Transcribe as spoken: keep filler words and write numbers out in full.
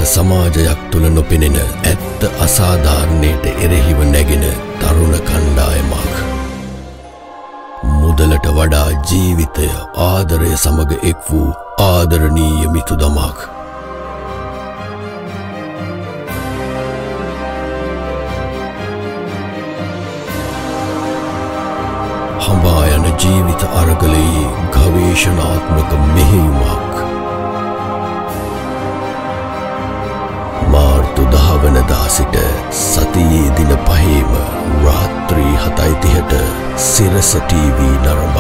සමාජයක් තුළ නොපෙනෙන ඇත්ත අසාධාරණයට එරෙහිව නැගෙන තරුණ කණ්ඩායමක්. මුදලට වඩා ජීවිතය ආදරය සමග එක් වූ ආදරණීය මිතුදමක්. හඹා යන ජීවිත අරගලයේ ගවේෂණාත්මක මෙහෙයුමක්. මාර්තු දහ වනදා සිට සතියේ දින පහේම රාත්‍රී හතයි තිහට සිරස ටීවී නරඹන්න.